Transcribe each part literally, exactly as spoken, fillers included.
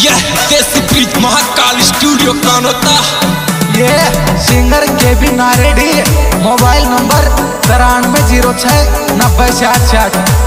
यह देसी bridge Mahakal studio कौन होता। ये सिंगर के भी नारेडी, मोबाइल नंबर तिरानवे जीरो छः नब्बे साठ साठ।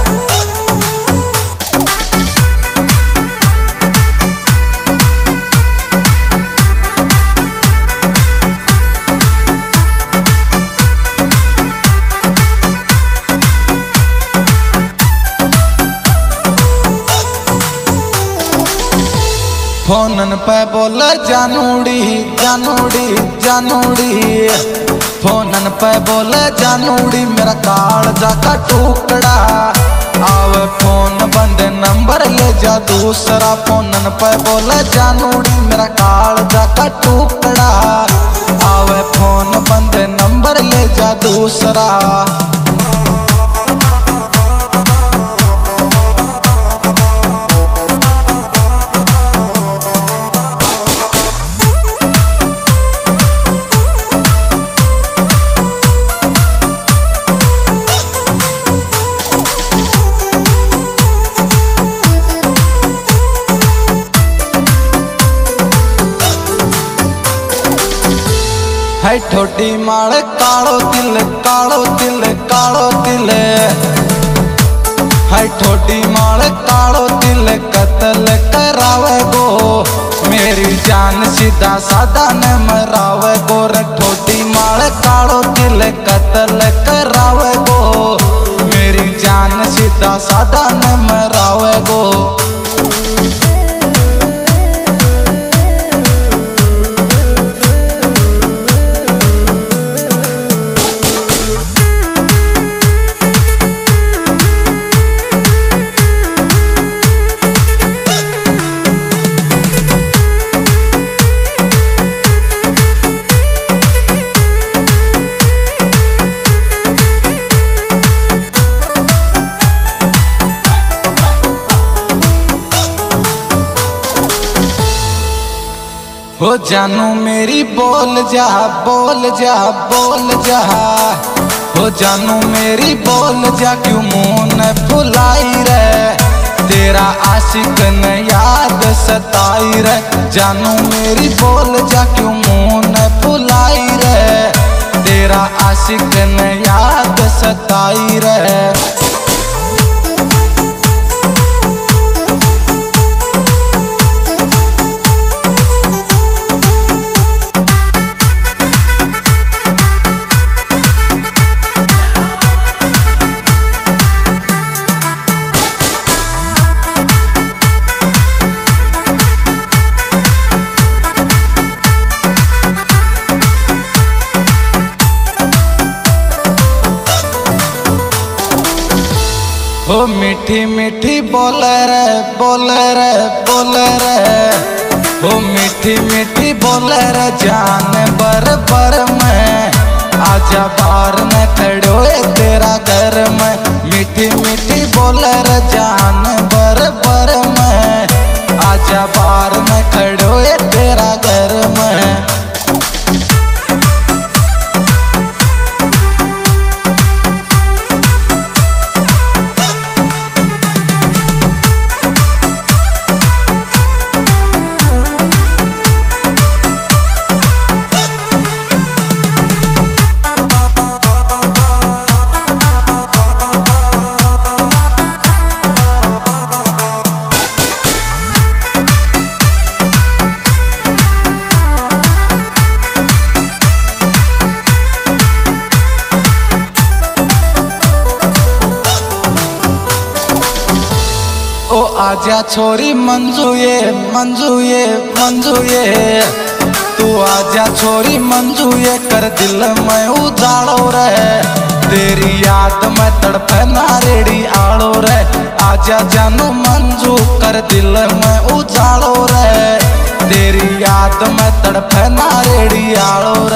फोनन पे बोल जानूड़ी जानूड़ी जानूड़ी, फोनन पे बोल जानूड़ी मेरा कालजा का टुकड़ा। आवे फोन बंद नंबर ले जा दूसरा, फोनन पे बोल जानूड़ी मेरा कालजा का टुकड़ा। आवे फोन बंद नंबर ले जा दूसरा। है ठोडी माल कालो तिल कालो तिल कालो तिल, है ठोडी माल कालो तिल कत्ल करावे गो। मेरी जान सीधा साधा न मरावे गो रे, ठोडी माल कालो तिल कत्ल करावे गो। मेरी जान सीधा साधा न मरावे गो। हो जानू मेरी बोल जा बोल जा बोल जा, हो जानू मेरी बोल जा क्यों मुँह न फुलाई रे। तेरा आशिक न याद सताई रे, जानू मेरी बोल जा क्यों मुँह न फुलाई रे। तेरा आशिक न याद सताई रे। हो मीठी मीठी बोल रे बोल रे बोल रे, हो मीठी मीठी बोल रे जान बर बर में। आजा बार में खड़ो तेरा घर में, मीठी मीठी बोल रे जान बर बर में। आजा बार में खड़ो तेरा घर में। ओ आजा छोरी मंजू ये मंजू ये मंजू ये, तू आजा छोरी मंजू ये कर दिल में उजाड़ो रे। तेरी याद में तड़पे नारेड़ी आड़ो रे। आजा जानू मंजू कर दिल में उजाड़ो रे। तेरी याद में तड़पे नारेड़ी आड़ो